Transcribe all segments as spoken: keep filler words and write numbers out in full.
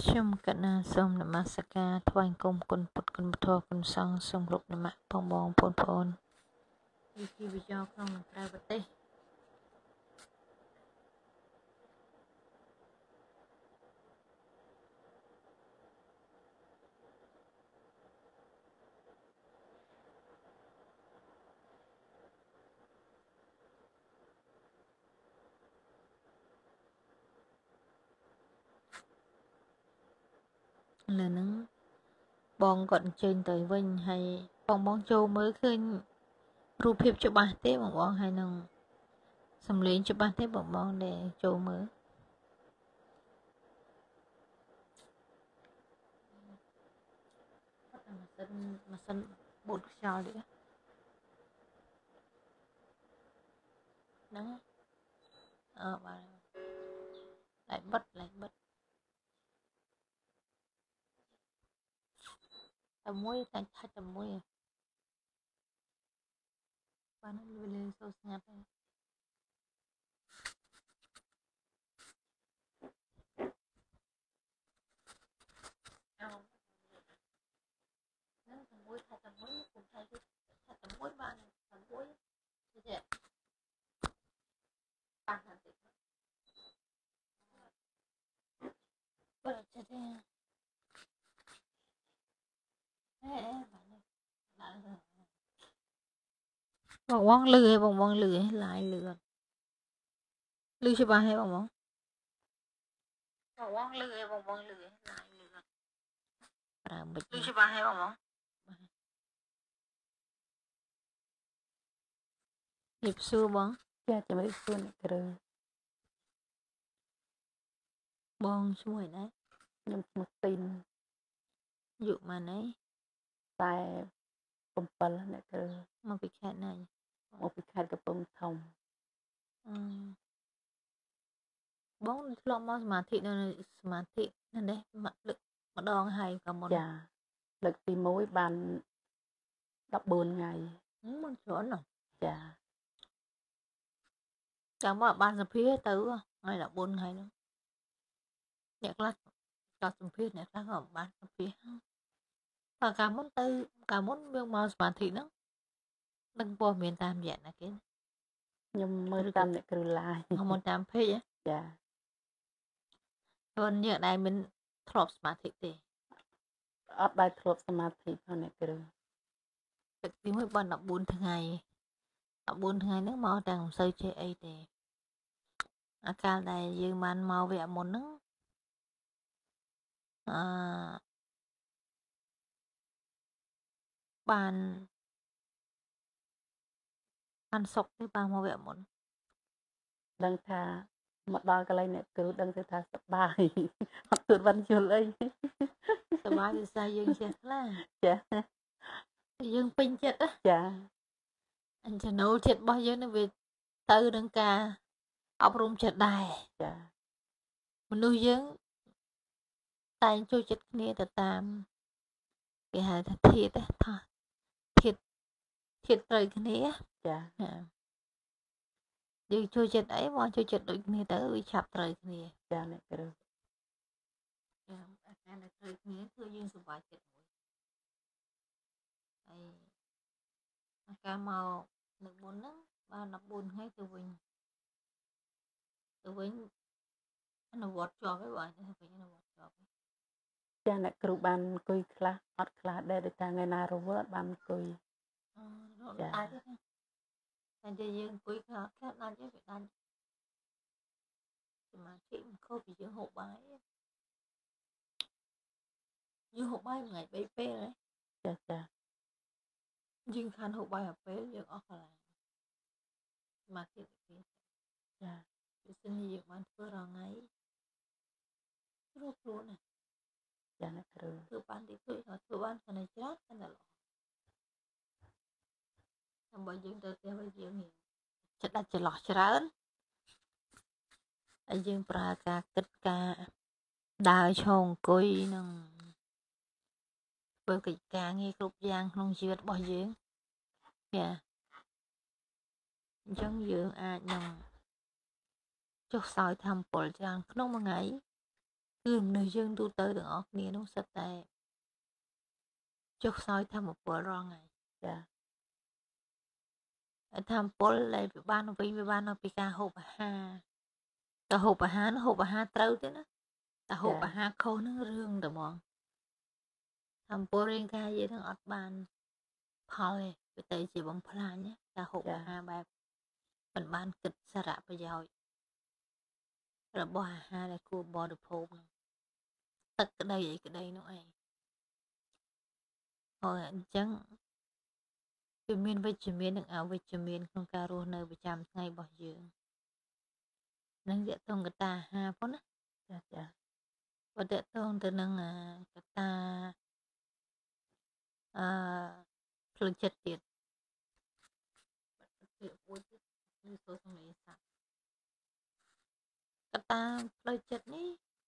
ខ្ញុំកណាសូមនមស្ការថ្វាយគុំគុណពុទ្ធគុណពធគុណសង្ឃសូមគ្រប់នមៈបងបងប្អូនប្អូនវិជាវិចរក្នុងនិងក្រៅប្រទេសលើនឹងបងគាត់អញ្ជើញទៅវិញហើយបងបងចូលមើលឃើញរូបភាពច្បាស់ទេបងបងហើយនឹងសំឡេងច្បាស់ទេបងបងដែលចូលមើលម៉ាស៊ីនម៉ាស៊ីនបូតខ្យល់ទៀតហ្នឹងអឺបាទlạiបិទlạiបិទតែមួយតែឆាច់តែមួយបានលឺលឺសូស្ងាត់ហើយអោហ្នឹងតែមួយឆាច់តែមួយគុំឆាច់ឆាច់តែមួយបានតែមួយទេបានតែតិចបើចេះទេអេអេបានឡើងបងបងលឺឯងបងបងលឺឯងឡាយលឺលឺច្បាស់ឯងបងបងបងបងលឺឯងបងបងលឺឯងឡាយលឺប្រើមិនលឺច្បាស់ឯងបងបងជិបសួរបងចាជំរាបសួរអ្នកគ្រូបងឈ្មោះអីណាខ្ញុំឈ្មោះទីនអាយុប៉ុន្មានតែbảyអ្នកគ្រូមកពីខេត្តណាមកពីខេត្តកំពង់ធំអឺបងធ្លាប់មកសមាធិនៅសមាធិនៅនេះមកលើកម្ដងហើយក៏មុនចាលើកទីមួយបានដប់បួនថ្ងៃមិនច្រើនណាចាចាំមកបានសភាទៅហើយដប់បួនថ្ងៃហ្នឹងអ្នកខ្លះក៏សម្ភារអ្នកខ្លះក៏បានសម្ភារតែកាលមុនទៅកាលមុនយើងមកសមាធិហ្នឹងដឹងព័ត៌មានតាមរយៈណាគេខ្ញុំមើលតាមអ្នកគ្រូឡាយមកតាមពេកចាខ្លួនយើងដែរមិនធ្លាប់សមាធិទេអត់ដែរធ្លាប់សមាធិផងអ្នកគ្រូទឹកទីមួយបានដប់បួនថ្ងៃដប់បួនថ្ងៃហ្នឹងមកតែមិនសូវចេះអីទេអាកាលដែលយើងបានមកវគ្គមុនហ្នឹងអឺបានបានសុកទេបានមកវគ្គមុនដឹងថាមកដល់កន្លែងអ្នកគ្រូដឹងទៅថាសប្បាយអត់ទួតបានយល់អីសប្បាយវិស័យយើងចេះខ្លះចាយើងពេញចិត្តចាអញ្ចឹងចូលចិត្តរបស់យើងនឹងវាទៅនឹងការអប់រំចិត្តដែរចាមនុស្សយើងតែងចូលចិត្តគ្នាទៅតាមគេហៅថាធាតុថាធាតុធាតុត្រូវគ្នាចាយើងចូលចិត្តអីមកចូលចិត្តដូចគ្នាទៅវាឆាប់ត្រូវគ្នាចាអ្នកគ្រូចាអាការដែលត្រូវគ្នាគឺយើងសុបាយចិត្តមួយហើយអាការមកនៅមុនហ្នឹងបានដប់បួនថ្ងៃទៅវិញទៅវិញអនុវត្តជាប់ហើយបងទៅវិញអនុវត្តជាប់ចាអ្នកគ្រូបានអង្គុយខ្លះអត់ខ្លះដែរដូចថាថ្ងៃណារវល់អត់បានអង្គុយអឺចាតែតែយើងអង្គុយខ្លះខ្លះដាច់វាដាច់សមាធិមិនខុសពីយើងហូបបាយយើងហូបបាយមួយថ្ងៃបីពេលហ៎ចាចាយើងខានហូបបាយមួយពេលយើងអស់កន្លែងសមាធិទៅចាវាសិនយើងបានធ្វើរាល់ថ្ងៃគ្រូខ្លួនណាចាអ្នកគ្រូធ្វើបានតិចតួចធ្វើបានតែច្រើនតែល្អដើម្បីយើងទៅផ្ទះវិញយើងចិត្តដាច់ចន្លោះច្រើនហើយយើងប្រើការគិតការដើរឈរអង្គុយនឹងធ្វើកិច្ចការងារគ្រប់យ៉ាងក្នុងជីវិតរបស់យើងចាអញ្ចឹងយើងអាចនឹងចុះខ្សោយធម្មពលច្រើនក្នុងមួយថ្ងៃគឺមនុស្សយើងទូទៅទាំងអស់គ្នានោះសិតតែចុះខ្សោយធម្មពលរងហើយចាធម្មពលដែលវាបានវិញវាបានពីការហូបអាហារតែហូបអាហារហូបអាហារត្រូវទេណាតែហូបអាហារខុសនឹងរឿងតែហ្មងធម្មពលរាងកាយយើងនឹងអត់បានផលទេវាទៅជាបំផ្លាញតែហូបអាហារបែបមិនបានគិតសារៈប្រយោជន៍របស់អាហារដែលគួរបរិភោគនោះទឹកក្តីអីក្តីនោះឯងហើយអញ្ចឹងវាមានវិជ្ជមាននិងអវិជ្ជមានក្នុងការរស់នៅប្រចាំថ្ងៃរបស់យើងនឹងតកតងកតាអាហារផងណាចាចាបើតកតងទៅនឹងកតាអឺផ្លូវចិត្តទៀតពាក្យមួយទៀតគឺសូសំលេងសត្វកតាផ្លូវចិត្តនេះ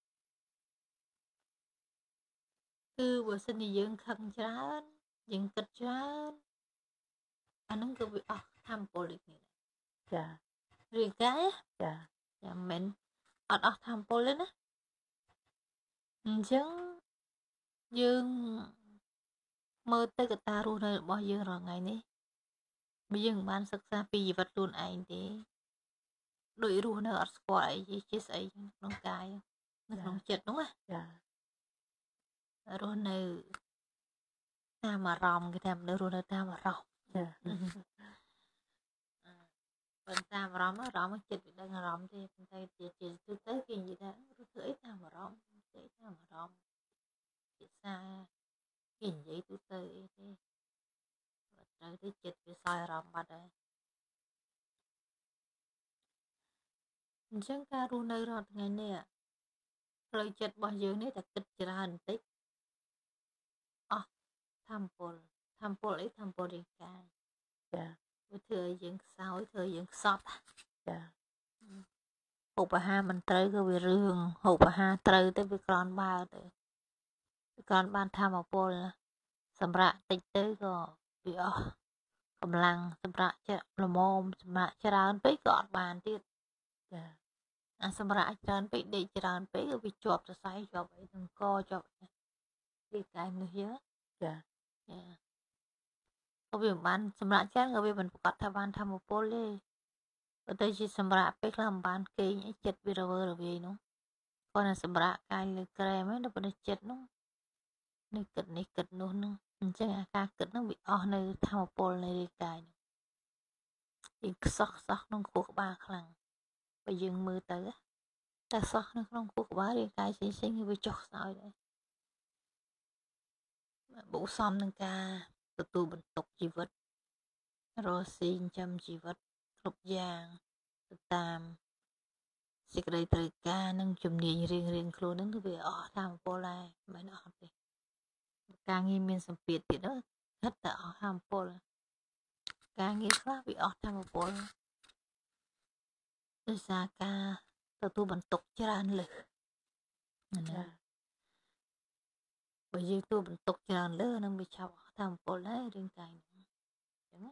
គឺបើសិនជាយើងខឹងច្រើនយើងគិតច្រើនអាហ្នឹងគឺវាអស់ធម្មពលដូចនេះចារាងកាយចាចាមិនអត់អស់ធម្មពលទេណាអញ្ចឹងយើងមើលទៅកតារស់នៅរបស់យើងរាល់ថ្ងៃនេះបើយើងបានសិក្សាពីជីវិតខ្លួនឯងទេដូចរស់នៅអត់ស្គាល់អីជាស្អីក្នុងកាយនៅក្នុងចិត្តនោះចារស់នៅតាមអារម្មណ៍គេថាមនុស្សរស់នៅតាមអារម្មណ៍ចាប៉ុន្តែអារម្មណ៍អារម្មណ៍ចិត្តវាដឹងអារម្មណ៍ទេប៉ុន្តែជាជាទូទៅគេនិយាយថារស់ធ្វើអីតាមអារម្មណ៍ទេតាមអារម្មណ៍ភាសាគេនិយាយទូទៅអីទេត្រូវទៅចិត្តវាសោយអារម្មណ៍បាត់ហើយអញ្ចឹងការរស់នៅរាល់ថ្ងៃនេះផ្លូវចិត្តរបស់យើងនេះតែគិតច្រើនបន្តិចអស់ធម្មពលធម្មពលអីធម្មពលរាងកាយចាវាធ្វើឲ្យយើងខ្សោយធ្វើឲ្យយើងខ្សត់ចាហូបអាហារមិនត្រូវក៏វារឿងហូបអាហារត្រូវទៅវាក្រនបើទៅវាក្រនបានធម្មពលសម្រាប់តិចទៅក៏វាអស់កម្លាំងសម្រាប់ចាក់ល្មមសម្រាប់ច្រើនពេកក៏អត់បានទៀតចាអាសម្រាប់ច្រើនពេកដេកច្រើនពេកក៏វាជាប់សរសៃជាប់អីនឹងកជាប់ពីកាយមនុស្សយើងចាចាក៏វាមិនបានសម្រាប់ច្រើនក៏វាមិនប្រកាសថាបានធម្មពលទេបើទៅជាសម្រាប់ពេកខ្លះមិនបានគេងអីចិត្តវារវើរវាយនោះគាត់តែសម្រាប់កាយលើក្រែមហ្នឹងដល់ប៉ុន្តែចិត្តនោះនេះគិតនេះគិតនោះនឹងអញ្ចឹងអាការគិតហ្នឹងវាអស់នៅធម្មពលនៃរាងកាយនោះយើងខ្សោះខ្សោះក្នុងខួរក្បាលខ្លាំងបើយើងមើលទៅតែសោះនៅក្នុងខួរក្បាលរាងកាយផ្សេងៗវាចុះខ្សោយដែរបុស្សំនឹងការទទួលបន្ទុកជីវិតរស់ស៊ីចិញ្ចឹមជីវិតគ្រប់យ៉ាងទៅតាមសេចក្តីត្រូវការនិងជំនាញរៀងរៀងខ្លួននឹងគឺវាអស់ធម្មពលដែរមិនអត់ទេការងារមានសម្ពាធទៀតនោះគិតតែអស់ធម្មពលការងារខ្លះវាអស់ធម្មពលដោយសារការទទួលបន្ទុកច្រើនលើសណាបើយើងទទួលបន្ទុកច្រើនលើសនឹងវាឆាប់អស់ធម្មពលដែររាងកាយហ្នឹងអញ្ចឹងណា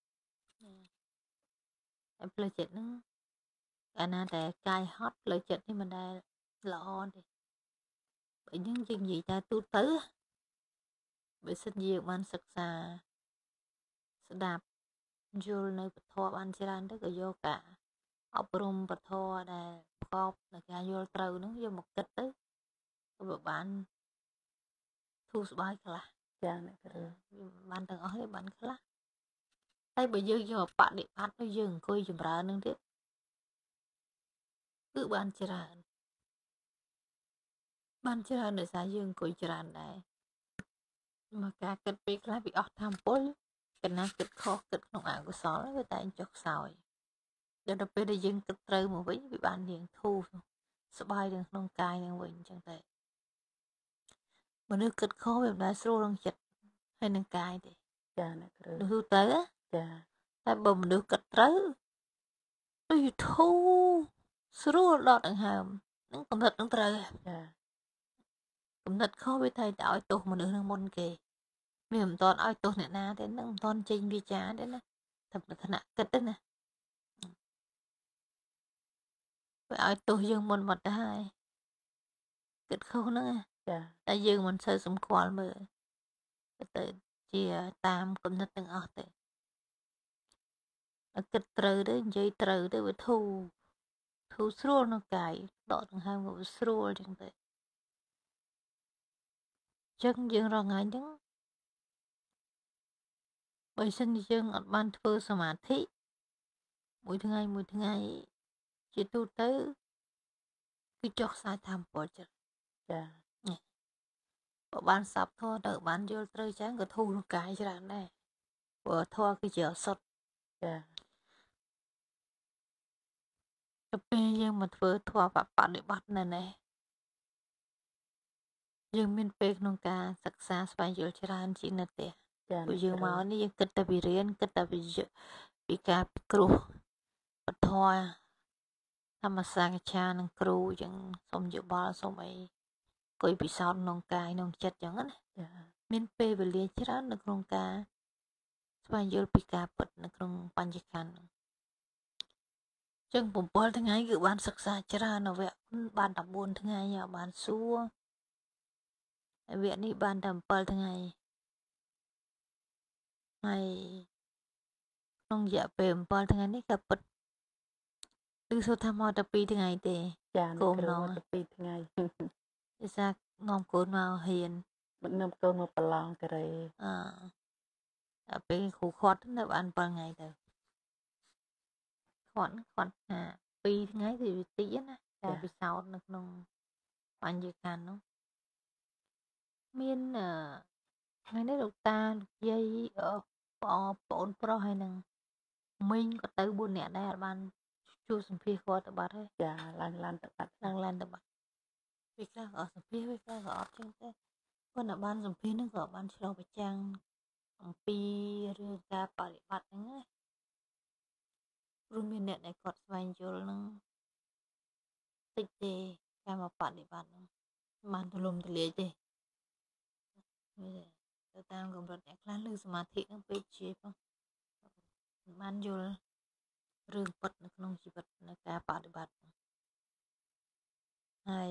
ហើយផ្លូវចិត្តហ្នឹងកាលណាតែកាយហត់ផ្លូវចិត្តនេះមិនដែលល្អទេបើយើងយើងនិយាយតែទូទៅបើសិនជាយើងបានសិក្សាស្ដាប់យល់នៅពធបានច្រើនទៅក៏យកការអប់រំពធដែលប្រកបដោយការយល់ត្រូវហ្នឹងយកមកគិតទៅក៏វាបានធូរស្បើយខ្លះចាអ្នកគ្រូបានទាំងអស់ទេបានខ្លះតែបើយើងយកបដិបត្តិទៅយើងអង្គុយចម្រើននឹងទៀតគឺបានច្រើនបានច្រើនដោយសារយើងអង្គុយច្រើនដែរមកការគិតពេលខ្លះវាអស់ធម្មពលកណាគិតខុសគិតក្នុងអកុសលវាតែចុះខ្សោយដល់ពេលដែលយើងគិតត្រូវមកវិញវាបានរៀងធូរស្បើយនៅក្នុងកាយនឹងវិញអញ្ចឹងតែមនុស្សគិតខុសវាមិនដែលស្រួលក្នុងចិត្តហើយនឹងកាយទេចាអ្នកគ្រូនោះទៅចាតែបើមនុស្សគិតត្រូវដូចធូរស្រួលដកដង្ហើមនឹងកំណត់នឹងត្រូវចាកំណត់ខុសវាតែតែឲ្យទោសមនុស្សនឹងមុនគេវាមិនទាន់ឲ្យទោសអ្នកណាទេនឹងមិនទាន់ចេញវាចាទេណាតែប្រថ្នាក់គិតទេណាវាឲ្យទោសយើងមុនមកទៅហើយគិតខុសហ្នឹងចាតែយើងមិនសូវសម្គាល់មើលទៅជាតាមគំនិតទាំងអស់ទៅគិតត្រូវទៅនិយាយត្រូវទៅវាធូរធូរស្រួលក្នុងកាយដកដង្ហើមក៏វាស្រួលចឹងទៅចឹងយើងរងថ្ងៃហ្នឹងបើសិនជាយើងអត់បានធ្វើសមាធិមួយថ្ងៃមួយថ្ងៃជាទូទៅគឺចុះខ្សែធម៌ពលចិត្តចាបើបានសាប់ធម៌ទៅបានយល់ត្រូវចឹងក៏ធូរក្នុងកាយច្រើនដែរព្រោះធម៌គឺជាឱសថចាទៅពេលយើងមកធ្វើធម៌បប្រតិបត្តិនៅនេះយើងមានពេលក្នុងការសិក្សាស្វែងយល់ច្រើនជាងនៅផ្ទះចាព្រោះយើងមកនេះយើងគិតតែពីរៀនគិតតែពីពីការពិគ្រោះពធធម្មសាស្ត្រឆានឹងគ្រូចឹងសុំយោបល់សុំអីគួយពិសោធន៍ក្នុងកាយក្នុងចិត្តចឹងណាចាមានពេលវេលាច្រើននៅក្នុងការស្វែងយល់ពីការពិតនៅក្នុងបញ្ញខណ្ឌចឹងbảyថ្ងៃគឺបានសិក្សាច្រើននៅវគ្គបាន14ថ្ងៃបានសួរវគ្គនេះបានតែ7ថ្ងៃហើយក្នុងរយៈពេល7ថ្ងៃនេះក៏ពិតគឺសួរថាមកតែ2ថ្ងៃទេចាគោមមកតែ2ថ្ងៃភាសានាំកូនមកហ៊ានមិននាំកូនមកប្រឡងការ៉េអឺដល់ពេលគ្រូខាត់នៅបាន7ថ្ងៃទៅខាត់ខាត់ថា2ថ្ងៃគឺវាតិចណាតែពិសោធន៍នៅក្នុងបញ្ញខណ្ឌនោះមានអឺថ្ងៃនេះលោកតាលោកយាយបងប្អូនប្រុសហើយនឹងមីងក៏ទៅ4នាក់ដែរអត់បានជួបសម្ភាសគាត់ទៅបាត់ហើយចាឡើងឡានទៅបាត់ឡើងឡានទៅបាត់ពេលខ្លះក៏សម្ភាសពេលខ្លះក៏អត់ចឹងទេគាត់តែបានសម្ភាសហ្នឹងក៏បានឆ្លុះបញ្ចាំងអំពីរឿងការបប្រតិបត្តិហ្នឹងណាព្រោះមានអ្នកដែលគាត់ស្វែងយល់ហ្នឹងតិចទេការមកបប្រតិបត្តិហ្នឹងបានទូលំទូលាយទេទៅតាមកម្រិតអ្នកខ្លះលើសមាធិហ្នឹងពេកជាផងបានយល់រឿងពិតនៅក្នុងជីវិតនៅការបប្រតិបត្តិហើយ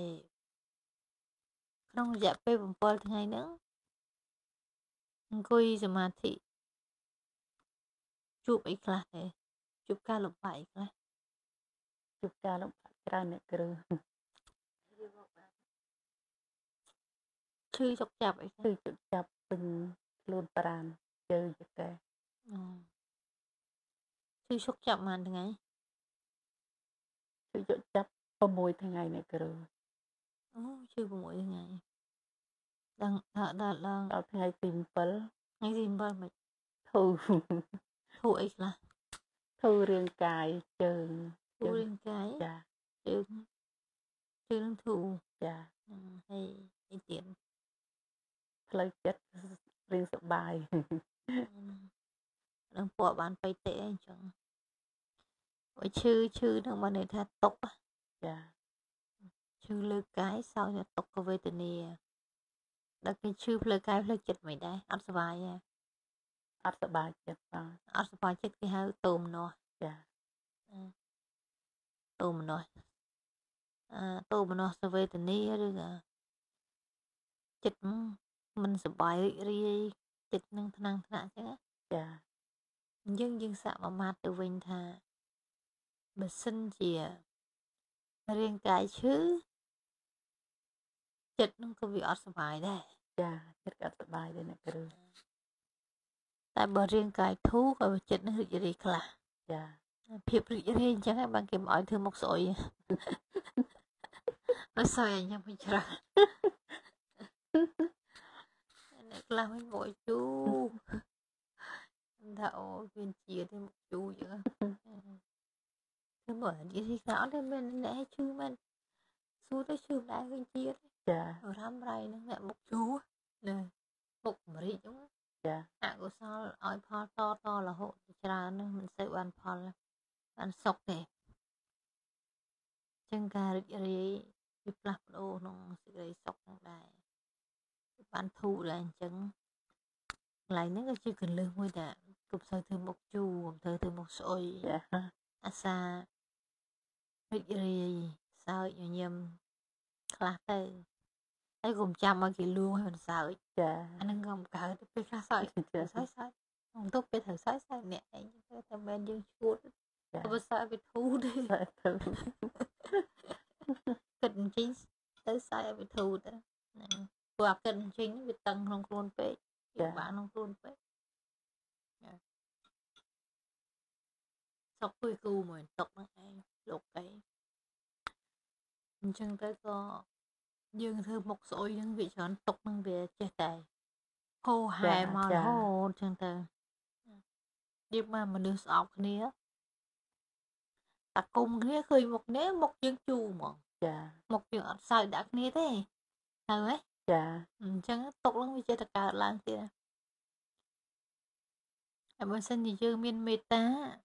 ក្នុងរយៈពេល7ថ្ងៃហ្នឹងអង្គុយសមាធិជួបអីខ្លះទេជួបការលំបាកអីខ្លះជួបការលំបាកច្រើនអ្នកគ្រូឈឺចុកចាប់អីឈឺចុកចាប់ពេញខ្លួនប្រាណជើងចកែឈឺឈុកចាប់ប៉ុន្មានថ្ងៃឈឺចុកចាប់6ថ្ងៃអ្នកគ្រូអូឈឺ6ថ្ងៃដល់ដល់ដល់ដល់ថ្ងៃទី7ថ្ងៃទី7មិនធូរធូរអីខ្លះធូររាងកាយជើងធូររាងកាយចាជើងជើងធូរចាហើយអីទៀតផ្លូវចិត្តរៀងសប្បាយនឹងពណ៌បានបៃតេអញ្ចឹងបើឈឺឈឺនឹងបានន័យថាຕົកចាឈឺលើកាយសោយຕົកវេទនាដល់គេឈឺផ្លូវកាយផ្លូវចិត្តមិនដែរអត់សុបាយទេអត់សុបាយចិត្តបាទអត់សុបាយចិត្តគេហៅតោមនោះចាតោមនោះអឺតោមនោះសវេទនាឬក៏ចិត្តមិនសុបាយរីករាយចិត្តនឹងថ្នាំងថ្នាក់ចឹងចាយើងយើងសាក់មួយម៉ាត់ទៅវិញថាបើសិនជារាងកាយឈឺចិត្តនឹងក៏វាអត់សុបាយដែរចាចិត្តអត់សុបាយដែរអ្នកគ្រូតែបើរាងកាយធូរក៏ចិត្តនឹងរីករាយខ្លះចាភាពរីករាយអញ្ចឹងហើយបានគេមកឲ្យធ្វើមុខស្អុយអត់ស្អុយអញ្ចឹងមិនច្រើនអ្នកខ្លះមិនមកជូថាអូវាជាទេមកជូអញ្ចឹងគឺមើលនិយាយថាអត់ទេមែនអ្នកឲ្យឈឺមែនសួរទៅឈឺដែរវិញជាចារ៉ាំរ៉ៃនឹងអ្នកមុខជូណាមុខមរីកហ្នឹងចាអកុសលឲ្យផលតតរហូតច្រើននឹងមិនសូវបានផលបានសុខទេចឹងការរីករាយវាផ្លាស់ប្ដូរក្នុងសេចក្តីសុខហ្នឹងដែរបានធូរដែរអញ្ចឹងកន្លែងហ្នឹងក៏ជាកន្លឹះមួយដែរកុំសូវធ្វើមុខជូកុំធ្វើធ្វើមុខស្អុយអាសារីករាយសើចញញឹមខ្លះទៅហើយកុំចាំឲ្យគេលួងឲ្យមិនសើចចាអានឹងក៏មិនកើតទៅពេលខ្លះសើចសើចសើចក្នុងទុកពេលត្រូវសើចសើចអ្នកឯងទៅតែមិនយើងឈួតទៅសើចវាធូរទេសើចទៅគិតអញ្ចឹងទៅសើចឲ្យវាធូរទៅហ្នឹងព្រោះអាគិតអញ្ចឹងវាតឹងក្នុងខ្លួនពេកវាបាក់ក្នុងខ្លួនពេកសុកគួយគូមួយទុកហ្នឹងឯងលោកអីអញ្ចឹងទៅក៏យើងធ្វើមុខស្អុយហ្នឹងវាច្រើនទុកហ្នឹងវាចេះតែហូរហែមករហូតអញ្ចឹងទៅយើងមកមនុស្សស្អប់គ្នាតាគុំគ្នាឃើញមុខនេះមុខយើងជូរហ្មងចាមុខយើងអត់សើចដាក់គ្នាទេទៅហ៎ចាអញ្ចឹងទុកហ្នឹងវាចេះតែកើតឡើងទៀតហើយបើសិនជាយើងមានមេត្តា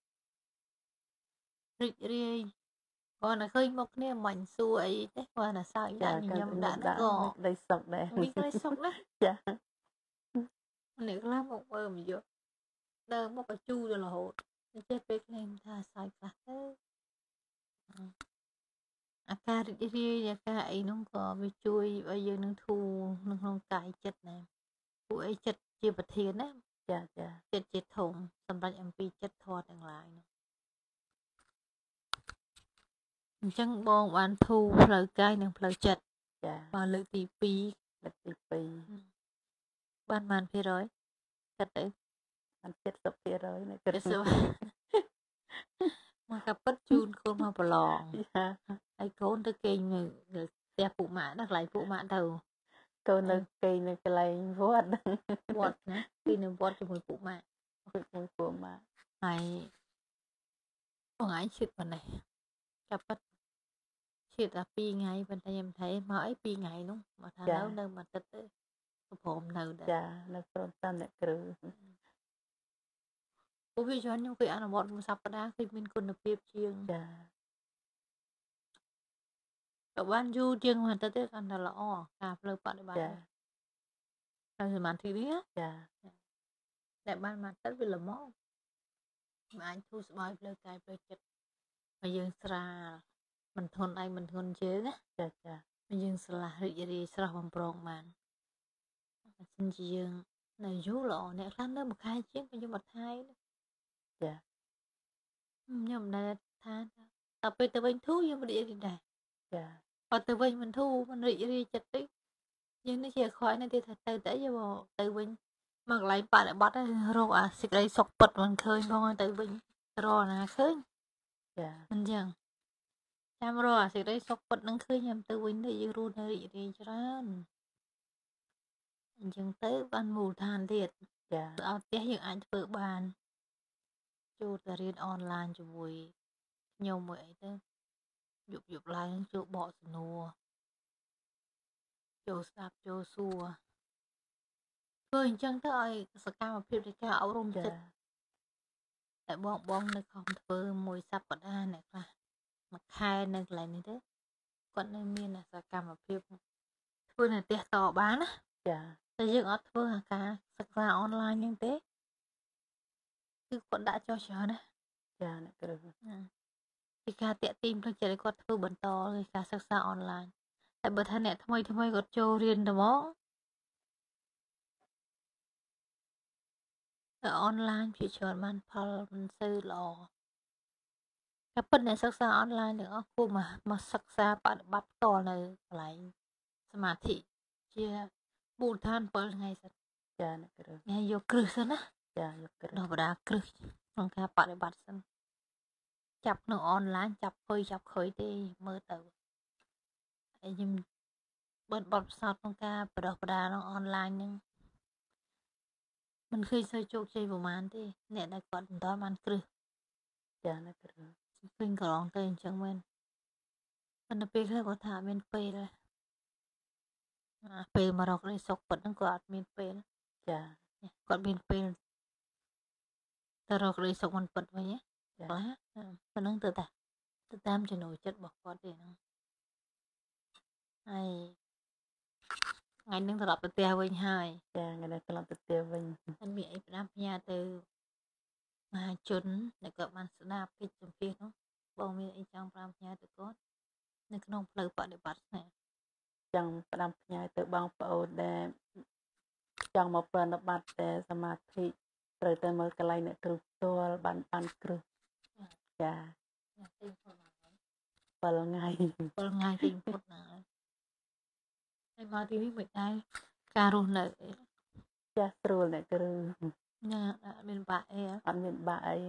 រីករាយគាត់តែឃើញមុខគ្នាមិនសួរអីទេគាត់តែសើចដាក់ញញឹមដាក់ក៏ដីសុកដែរមានក្ដីសុកណាចាអ្នកខ្លះមកមើលមកយកដើរមកក៏ជូរទៅរហូតចេះពេលខ្លះថាសើចខ្លះទៅអាការរីករាយអាការអីនោះក៏វាជួយឲ្យយើងនឹងធូរនៅក្នុងកាយចិត្តដែរពួកអីចិត្តជាប្រធានណាចាចាចិត្តជាធំសម្រាប់អំពីចិត្តធម៌ទាំងឡាយនោះអញ្ចឹងបងបានធូរផ្លូវកាយនិងផ្លូវចិត្តចាមកលើកទីពីរលើកទីពីរបានបានភាគរយគិតទៅបានเจ็ดสิบភាគរយនេះគិតមកកាពិតជូនកូនមកប្រឡងហើយកូនទៅគេងនៅផ្ទះពុកម៉ាក់ណាកន្លែងពុកម៉ាក់ទៅកូននៅគេងនៅកន្លែងវត្តវត្តណាពីនៅវត្តជាមួយពុកម៉ាក់ជាមួយពុកម៉ាក់ហើយបងឯងឈឺប៉ុណ្ណេះកាពិតឈឺតែពីរថ្ងៃប៉ុន្តែខ្ញុំថៃមកអីពីរថ្ងៃនោះមកថានៅនៅមួយទឹកទេព្រមនៅដែរចានៅព្រមតាមអ្នកគ្រូពួកវាច្រើនខ្ញុំគេអនុវត្តមួយសប្តាហ៍គឺមានគុណភាពជាងចាក៏បានយូរជាងមួយទៅទៀតកាន់តែល្អការផ្លូវបដិបត្តិហើយសមាធិនេះចាតែបានមកទឹកវាល្មមមិនអាចធូរស្បើយផ្លូវកាយផ្លូវចិត្តហើយយើងស្រាលមិនធន់ដៃមិនធន់ជើងណាចាចាហើយយើងស្លាស់រីករាយស្រស់បំប្រងបានបើសិនជាយើងនៅយូរល្អអ្នកខ្លះនៅមួយខែជាងខ្ញុំអត់ថៃចាខ្ញុំមិនដែលថាតែពេលទៅវិញធូរយើងរីករាយដែរចាបើទៅវិញមិនធូរមិនរីករាយចិត្តទេយើងនេះជាខ្វល់នេះទៀតថាទៅទៅយកទៅវិញមកកន្លែងបដិបត្តិរកអាសេចក្តីសុខពិតមិនឃើញផងទៅវិញរកណាឃើញចាអញ្ចឹងចាំរកអាសេចក្តីសុខពិតនឹងឃើញខ្ញុំទៅវិញទៅយើងរស់នៅរីករាយច្រើនអញ្ចឹងទៅបានមូលដ្ឋានទៀតចាឲ្យផ្ទះយើងអាចធ្វើបានចូលទៅរៀនអនឡាញជាមួយខ្ញុំមួយអីទៅយប់យប់ឡើងចូលបកសំណួរចូលស្ដាប់ចូលសួរធ្វើអញ្ចឹងទៅឲ្យសកម្មភាពនៃការអប់រំចិត្តតែបងបងនៅខំធ្វើមួយសប្តាហ៍អ្នកខ្លះមួយខែនៅកន្លែងនេះទៅគាត់នៅមានសកម្មភាពធ្វើនៅផ្ទះតបានណាចាតែយើងអត់ធ្វើអាការសិក្សាអនឡាញហ្នឹងទេគឺគាត់ដាក់ចុះច្រើនណាចាអ្នកគ្រូពីការតាក់ទាញផ្លូវចិត្តឲ្យគាត់ធ្វើបន្តគឺការសិក្សាអនឡាញតែបើថាអ្នកថ្មីថ្មីគាត់ចូលរៀនទៅមកតែអនឡាញភាគច្រើនបានផលមិនសូវល្អតែប៉ុន្តែអ្នកសិក្សាអនឡាញទាំងអស់គួរមកមកសិក្សាបប្រតិបត្តិផ្ទាល់នៅកន្លែងសមាធិជាមូលដ្ឋាន7ថ្ងៃសិនចាអ្នកគ្រូញ៉ៃយកគ្រឹះសិនណាចាយកគ្រឹះដល់បដាគ្រឹះក្នុងការបប្រតិបត្តិសិនចាប់ក្នុងអនឡាញចាប់ខុយចាប់ខុយទេមើលទៅហើយខ្ញុំបានបទពិសោធន៍ក្នុងការបដោះបដាក្នុងអនឡាញហ្នឹងមិនឃើញសូវជោគជ័យប្រហែលទេអ្នកដែលគាត់បន្តបានគ្រឹះចាអ្នកគ្រូពេញកន្លងទៅអញ្ចឹងមែនប៉ុន្តែពេលខ្លះគាត់ថាមានពេលពេលមករកលេខសុខពិតហ្នឹងគាត់អត់មានពេលចាគាត់មានពេលទៅរកលេខសុខមិនពិតវិញណាខ្លះប៉ុណ្ណឹងទៅតាទៅតាមចំណូលចិត្តរបស់គាត់ទេហ្នឹងហើយថ្ងៃហ្នឹងត្រឡប់ទៅផ្ទះវិញហើយចាថ្ងៃនេះត្រឡប់ទៅផ្ទះវិញអត់មានអីផ្ដាំផ្ញើទៅមហាជនដែលគាត់បានស្ដាប់កិច្ចសម្ភាសន៍នោះបងមានអីចង់ផ្ដាំផ្ញើទៅគាត់នៅក្នុងផ្លូវបដិបត្តិណាចង់ផ្ដាំផ្ញើទៅបងប្អូនដែលចង់មកប្រណិប័តតែសមាធិត្រូវតែមើលកន្លែងអ្នកគ្រូផ្ទាល់បានបានគ្រឹះចា7ថ្ងៃ7ថ្ងៃទីពុតណាហើយមកទីនេះមិនដែរការរស់នៅចាស់ស្រួលអ្នកគ្រូណាអត់មានបាក់អីអត់មានបាក់អី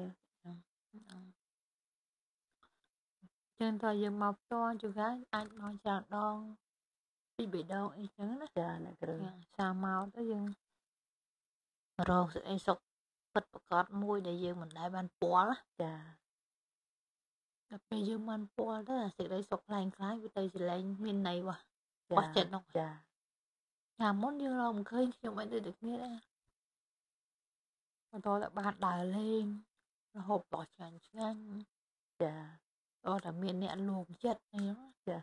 ចឹងតើយើងមកផ្ទាល់ជួនអាចមកច្រើនដងពីបេដងអីចឹងណាចាអ្នកគ្រូសាមកទៅយើងរកសេចក្តីសុខពិតប្រកបមួយដែលយើងមិនដែលបានពាល់ចាដល់ពេលយើងបានពាល់ទៅសេចក្តីសុខខ្លាំងខ្លាំងវាទៅចលែងមានន័យបោះបោះចិត្តនោះចាតាមមុនយើងរកមិនឃើញខ្ញុំអីដូចគ្នាដែរបន្តតែបានដើរលេងរហូតបោះឆ្ងាញ់ឆ្ងាញ់ចាអត់តែមានអ្នកលួងចិត្តអីចា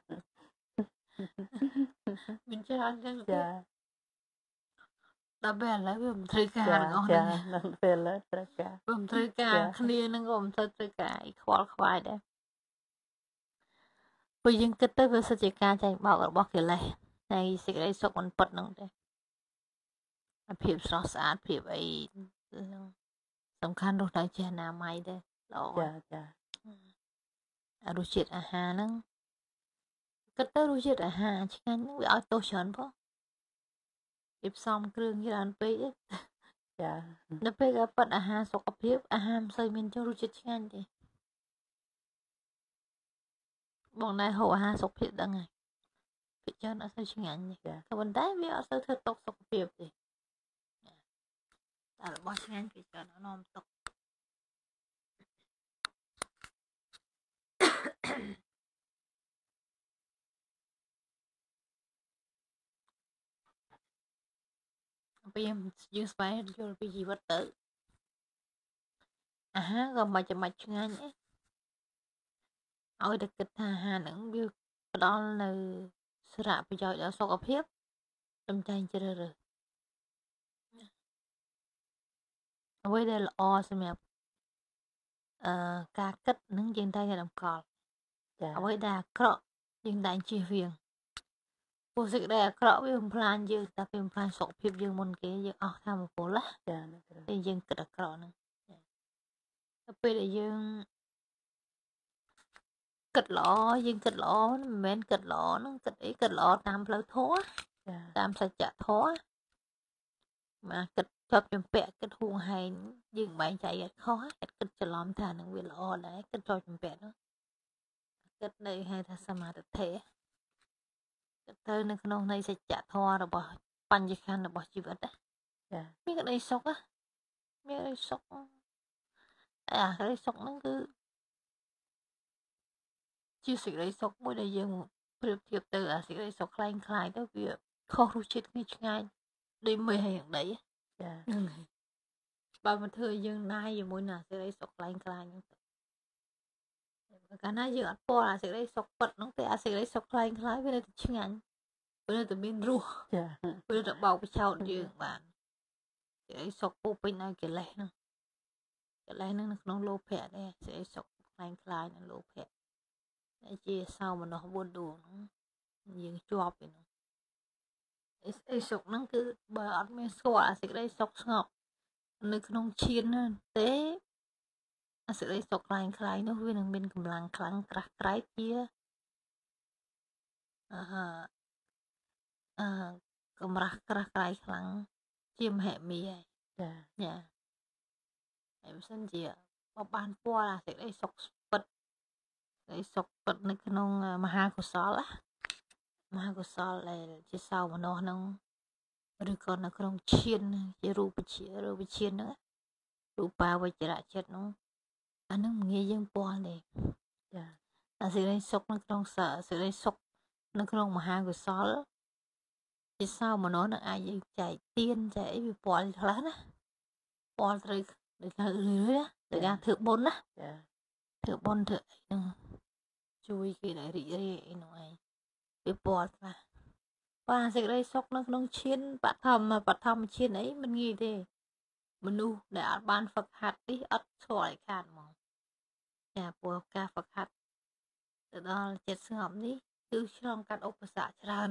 មានច្រើនចឹងចាដល់ពេលឥឡូវវាមិនត្រូវការទាំងអស់ហ្នឹងដល់ពេលឥឡូវត្រូវការវាមិនត្រូវការគ្នាហ្នឹងក៏មិនត្រូវត្រូវការអីខ្វល់ខ្វាយដែរព្រោះយើងគិតទៅវាសិទ្ធិការចាញ់បោករបស់កិលេសហើយសេចក្តីសុខមិនពិតហ្នឹងទេភាពស្រស់ស្អាតភាពអីហ្នឹងសំខាន់រស់នៅជាអនាម័យដែរល្អចាចារសជាតិអាហារហ្នឹងគិតទៅរសជាតិអាហារឆ្ងាញ់ហ្នឹងវាឲ្យទោសច្រើនផងវាផ្សំគ្រឿងច្រើនពេកចាដល់ពេលក៏ប៉ិតអាហារសុខភាពអាហារមិនសូវមានចូលរសជាតិឆ្ងាញ់ទេបងណែហូបអាហារសុខភាពដឹងហើយពីច្រើនអត់សូវឆ្ងាញ់ទេក៏ប៉ុន្តែវាអត់សូវធ្វើទុកសុខភាពទេតែរបស់ឆ្ងាញ់ពីច្រើនអត់នាំទុកពេលយើងស្វែងយល់ពីជីវិតទៅអាហារក៏មិនចាំបាច់ឆ្ងាញ់ឯងឲ្យតែគិតថាអាហារហ្នឹងវាផ្ដល់នៅសារៈប្រយោជន៍ដល់សុខភាពចំតែងជ្រើសរើសអ្វីដែលល្អសម្រាប់អឺការគិតនឹងយើងតែតម្កល់ចាអ្វីដែលអាក្រក់យើងតែជៀសវាងព្រោះសេចក្តីអាក្រក់វាបំផ្លាញយើងតែវាបំផ្លាញសុខភាពយើងមុនគេយើងអស់ធម៌ពលចាតែយើងគិតអាក្រក់ហ្នឹងទៅពេលដែលយើងគិតល្អយើងគិតល្អមិនមែនគិតល្អហ្នឹងគិតអីគិតល្អតាមផ្លូវធម៌តាមសច្ចធម៌មកគិតជាប់ជំពាក់គិតហួងហែងយើងបែងចែកអត់ខុសគិតគិតច្រឡំថានឹងវាល្អដែរគិតជាប់ជំពាក់នោះគិតនៅហៅថាសមាធិគិតទៅនៅក្នុងនៃសច្ចធម៌របស់បញ្ញខណ្ឌរបស់ជីវិតណាចាមានក្តីសុខមានក្តីសុខអាក្តីសុខហ្នឹងគឺជាសេចក្តីសុខមួយដែលយើងប្រៀបធៀបទៅអាសេចក្តីសុខคล้ายคล้ายទៅវាខុសរសជាតិគ្នាឆ្ងាយដូចមេហើយយ៉ាងដីចាបើមកធ្វើយើងណាយជាមួយណាសេចក្តីសុខคล้ายคล้ายហ្នឹងទៅកាលណាយើងអត់ពណ៌អាសេចក្តីសុខពិតហ្នឹងតែអាសេចក្តីសុខคล้ายคล้ายវានៅតែឆ្ងាញ់វានៅតែមានរសចាវានៅតែបោកបិឆោតយើងបានសេចក្តីសុខពោពេញដោយកិលេសហ្នឹងកិលេសហ្នឹងនៅក្នុងលោភៈដែរសេចក្តីសុខคล้ายคล้ายនឹងលោភៈតែជាសោមនស្សបួនដួងហ្នឹងយើងជាប់ឯនោះអីសុខហ្នឹងគឺបើអត់មានស្គាល់អាសេចក្តីសុខស្ងប់នៅក្នុងឈានហ្នឹងទេអាសេចក្តីសុខខ្លាំងខ្លាំងនោះវានឹងមានកម្លាំងខ្លាំងក្រាស់ក្រៃតជាអឺអឺកម្រាស់ក្រាស់ក្រៃខ្លាំងជាមហិមាហើយចាចាហើយបើសិនជាបបានពណ៌អាសេចក្តីសុខពិតសេចក្តីសុខពិតនៅក្នុងមហាកុសលមហាកុសលដែលជាសោមនស្សហ្នឹងឬក៏នៅក្នុងឈានជារូបជារូបឈានហ្នឹងរូបាវចរៈចិត្តហ្នឹងអាហ្នឹងមិនងាយយើងពាល់ទេចាអាសេចក្តីសុខនៅក្នុងសេចក្តីសុខនៅក្នុងមហាកុសលជាសោមនស្សនឹងអាចយើងចែកទៀនចែកអីវាពាល់ខ្លះណាពាល់ត្រូវដូចថារឿយណាដូចការធ្វើបុណ្យណាចាធ្វើបុណ្យធ្វើអីហ្នឹងជួយគេឲ្យរីករាយអីនោះឯងវាពាល់ខ្លះបាទសេចក្តីសុខនៅក្នុងឈានបឋមបឋមឈានអីមិនងាយទេមនុស្សដែលអត់បានហ្វឹកហាត់នេះអត់ស្គាល់ឲ្យខាតហ្មងចាព្រោះការហ្វឹកហាត់ទៅដល់ចិត្តស្ងប់នេះគឺឆ្លងកាត់ឧបសគ្គច្រើនណាស់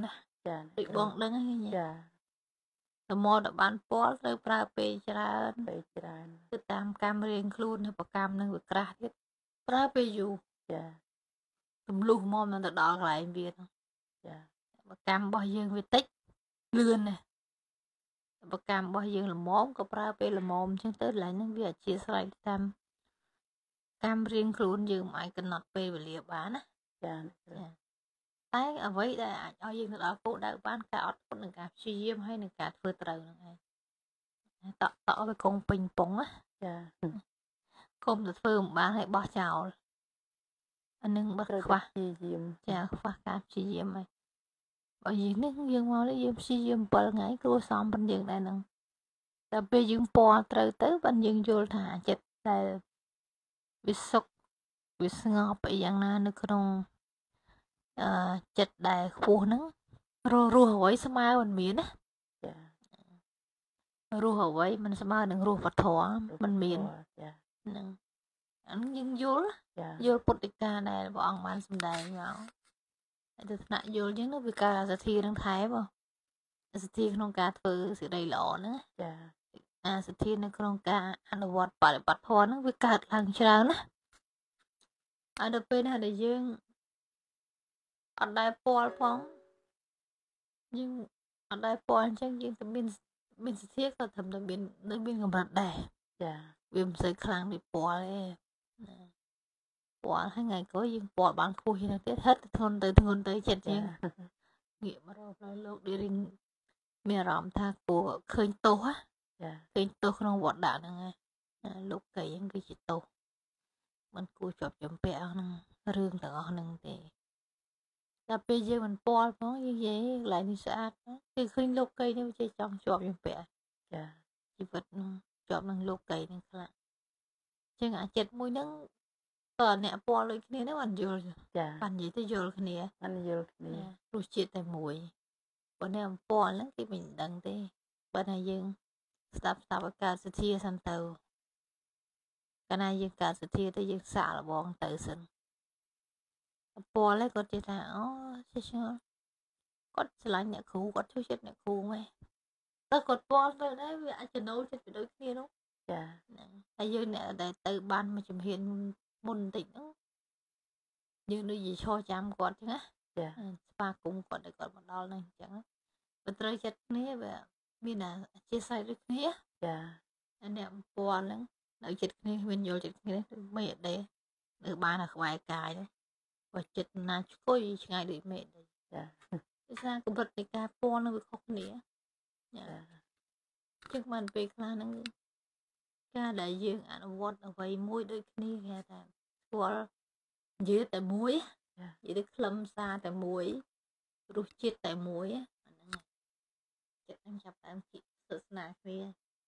ចាដូចបងដឹងហ្នឹងចាតែមកដល់បានពណ៌ត្រូវប្រើពេលច្រើនពេលច្រើនគឺតាមកម្មរៀងខ្លួននៅប្រកម្មនឹងវាក្រាស់ទៀតប្រើពេលយូរចាទម្លុះមកមិនទៅដល់កន្លែងវាហ្នឹងចាប្រកម្មរបស់យើងវាតិចលឿនណាស់ប្រកម្មរបស់យើងល្មមក៏ប្រើពេលល្មមអញ្ចឹងទៅកន្លែងហ្នឹងវាអធិស្ឋានតាមកម្មរៀងខ្លួនយើងមិនអាចកំណត់ពេលវេលាបានណាចាតែអ្វីដែលអាចឲ្យយើងទៅដល់គោលដៅបានការអត់ធ្មត់នឹងការព្យាយាមហើយនឹងការធ្វើត្រូវហ្នឹងឯងតក់តក់វាគង់ពេញពងណាចាគុំទៅធ្វើមិនបានហើយបោះចោលអានឹងបើខ្វះព្យាយាមចាខ្វះការព្យាយាមហើយបើយើងនេះយើងមកនេះយើងព្យាយាមbảyថ្ងៃគ្រួសំប៉ុនយើងដែរហ្នឹងតែពេលយើងពណ៌ត្រូវទៅប៉ុនយើងយល់ថាចិត្តដែលវាសុខវាស្ងប់អីយ៉ាងណានៅក្នុងអឺចិត្តដែលខ្ពស់ហ្នឹងរស់រស់អ្វីស្មើមិនមានណាចារស់អ្វីមិនស្មើនឹងរស់វធមិនមានចាហ្នឹងអានឹងយើងយល់យល់ពុទ្ធិកាដែលព្រះអង្គបានសម្ដែងមកហើយទៅថ្នាក់យល់អញ្ចឹងវាការសទ្ធានឹងថែបសទ្ធាក្នុងការធ្វើសេចក្តីល្អហ្នឹងចាអាសទ្ធានៅក្នុងការអនុវត្តបរិបត្តិធម៌ហ្នឹងវាកើតឡើងច្រើនណាហើយដល់ពេលណាដែលយើងអត់ដែលពាល់ផងយើងអត់ដែលពាល់អញ្ចឹងយើងទៅមានមានសទ្ធាក៏ត្រឹមតែមាននៅមានកម្រិតដែរចាវាមិនសូវខ្លាំងដូចពាល់ទេពាល់ហើយថ្ងៃក្រោយយើងពាល់បានខ្ពស់ជាងទៀតហិតធ្ងន់ទៅធ្ងន់ទៅចិត្តយើងងាកមករកផ្លូវលោកដែលរៀងមានអារម្មណ៍ថាគួរឃើញទោសចាឃើញទោសក្នុងវត្តដាក់ហ្នឹងឯងលោកកៃហ្នឹងគឺជាទោសមិនគួរជាប់ចំពាក់ហ្នឹងរឿងទាំងអស់ហ្នឹងទេតែពេលយើងមិនពាល់ផងយើងនិយាយកន្លែងនេះស្អាតគឺឃើញលោកកៃនេះវាជាចង់ជាប់ចំពាក់ចាជីវិតហ្នឹងជាប់នឹងលោកកៃហ្នឹងខ្លាំងចឹងអាចិត្តមួយហ្នឹងក៏អ្នកពាល់ដូចគ្នាហ្នឹងបានយល់ចាបាននិយាយទៅយល់គ្នាបានយល់គ្នារសជាតិតែមួយបើអ្នកអំពាល់ហ្នឹងគេមិនដឹងទេបើថាយើងស្ដាប់ស្ដាប់ឲ្យកើតសទ្ធាសិនទៅកាលណាយើងកើតសទ្ធាទៅយើងសាកល្បងទៅសិនពាល់ហើយគាត់ជិះថាអូចេះឆ្ងល់គាត់ឆ្លាញ់អ្នកគ្រូគាត់ជួយចិត្តអ្នកគ្រូម៉េចតែគាត់ពាល់ទៅដែរវាអាចចំណូលចិត្តទៅដូចគ្នានោះចាហ្នឹងហើយយើងអ្នកដែលទៅបានមួយជំហានមុនបន្តិចហ្នឹងយើងដូចជាឈរចាំគាត់ចឹងណាចាស្វាគមន៍គាត់ឲ្យគាត់មកដល់ហ្នឹងអញ្ចឹងបើត្រូវចិត្តគ្នាវាមានអាអធិស្ឋានដូចគ្នាចាអ្នកពាល់ហ្នឹងនៅចិត្តគ្នាមានយល់ចិត្តគ្នាមិនអត់ទេនៅបានអាក្បែរកាយហ្នឹងបើចិត្តណាឆ្កុយឆ្ងាយដូចមេឃចាដោយសារកម្រិតនៃការពាល់នឹងវាខុសគ្នាចាចឹងបានពេលខ្លះហ្នឹងការដែលយើងអនុវត្តអ្វីមួយដូចគ្នាគេថាស្គាល់និយាយតែមួយនិយាយទៅខ្លឹមសារតែមួយរសជាតិតែមួយអាហ្នឹងចិត្តខ្ញុំចាប់តាមគិតសាសនាគ្នា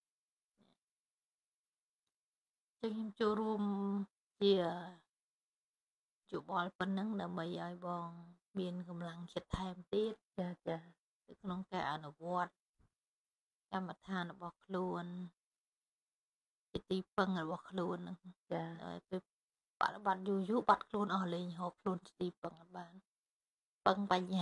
ចឹងខ្ញុំចូលរួមជាយោបល់ប៉ុណ្ណឹងដើម្បីឲ្យបងមានកម្លាំងចិត្តថែមទៀតចាចានៅក្នុងការអនុវត្តកម្មដ្ឋានរបស់ខ្លួនជាទីពឹងរបស់ខ្លួនហ្នឹងចាពេលបប្រតិបត្តិយូរយូរបាត់ខ្លួនអស់លេងហូបខ្លួនជាទីពឹងអត់បានពឹងបញ្ញា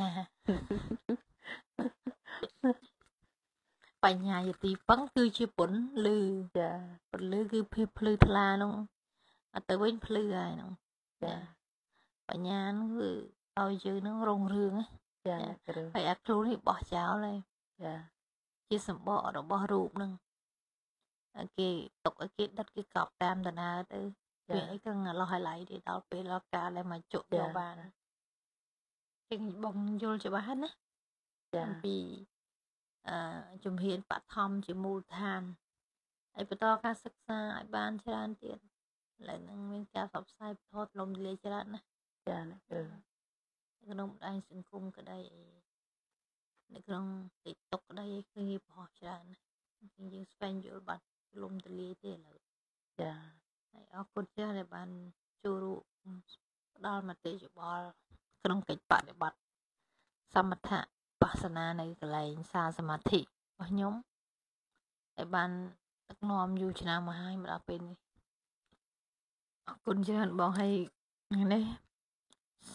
បញ្ញាជាទីពឹងគឺជាពុនលឺចាពុនលឺគឺភាពភ្លឺថ្លាហ្នឹងអត់ទៅវិញភ្លឺហើយហ្នឹងចាបញ្ញាហ្នឹងគឺឲ្យយើងហ្នឹងរុងរឿងចាហើយអាខ្លួននេះបោះចោលហើយចាជាសម្បករបស់រូបហ្នឹងគេຕົកឲ្យគេដិតគេកប់តាមដំណើរទៅវាអីក៏ឡោះឲ្យឡៃទេដល់ពេលដល់កាលដែលមកជក់យកបានចឹងបងយល់ច្បាស់ណាចាពីអឺជំហានបឋមជាមូលដ្ឋានហើយបន្តការសិក្សាឲ្យបានច្រើនទៀតឥឡូវហ្នឹងមានការផ្សព្វផ្សាយផ្ទាល់លំលាច្រើនណាចាណាគឺក្នុងបណ្ដាញសង្គមក្តីនៅក្នុង TikTok ក្តីឃើញបោះច្រើនយើងស្វែងយល់បាត់លំទលាយទេឥឡូវចាហើយអរគុណចាស់ដែលបានចូលរួមផ្ដល់មតិយោបល់ក្នុងកិច្ចបដិបត្តិសមថៈបស្សនានៅកន្លែងសាលសមាធិរបស់ខ្ញុំដែលបានដឹកនាំយូរឆ្នាំមកហើយមកដល់ពេលនេះអរគុណច្រើនបងហើយនេះ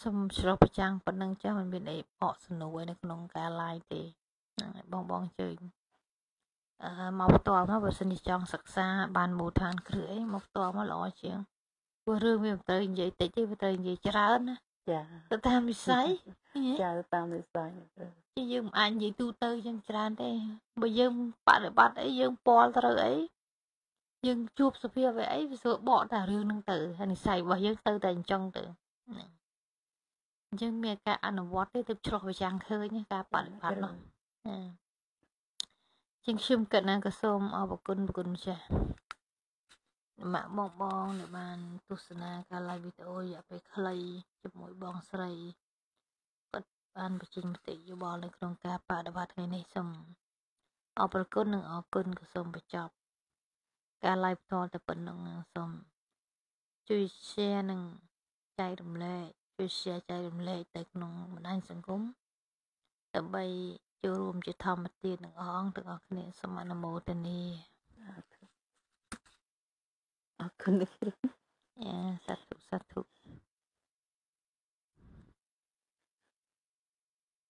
សុំឆ្លុះប្រចាំងប៉ុណ្ណឹងចាស់មិនមានអីបកសំណួរនៅក្នុងការ live ទេហ្នឹងហើយបងបងជើញអឺមកផ្ទាល់មកបើសិនជាចង់សិក្សាបានមូលដ្ឋានគ្រឹះអីមកផ្ទាល់មកល្អជាងព្រោះរឿងវាមិនត្រូវនិយាយតិចទេវាត្រូវនិយាយច្រើនណាចាទៅតាមវិស័យចាទៅតាមវិស័យជាយើងមិនអាចនិយាយទូទៅចឹងច្រើនទេបើយើងបប្រតិបត្តិអីយើងពាល់ត្រូវអីយើងជួបសភាវៈអីវាស្រួលបកតែរឿងហ្នឹងទៅហើយនិស័យរបស់យើងទៅតែអញ្ចឹងទៅហ្នឹងអញ្ចឹងមានការអនុវត្តទេទៅឆ្លោះប្រចាំងឃើញការបប្រតិបត្តិនោះណាជាងខ្ញុំគិតណាក៏សូមអរគុណប្រគុណម្ចាស់ម៉ាក់បងបងដែលបានទស្សនាការ live វីដេអូរយៈពេលខ្លីជាមួយបងស្រីគាត់បានបញ្ចេញមតិយោបល់នៅក្នុងការបដិបត្តិថ្ងៃនេះសូមអរគុណនិងអរគុណក៏សូមបញ្ចប់ការ live ផ្ទាល់តែប៉ុណ្្នឹងសូមជួយ share និងចែករំលែកជួយ share ចែករំលែកទៅក្នុងបណ្ដាញសង្គមដើម្បីចូលរួមជាធម្មទាននឹងអងទាំងអស់គ្នាសូមអនុមោទនាអរគុណអរគុណយ៉ាសាធុ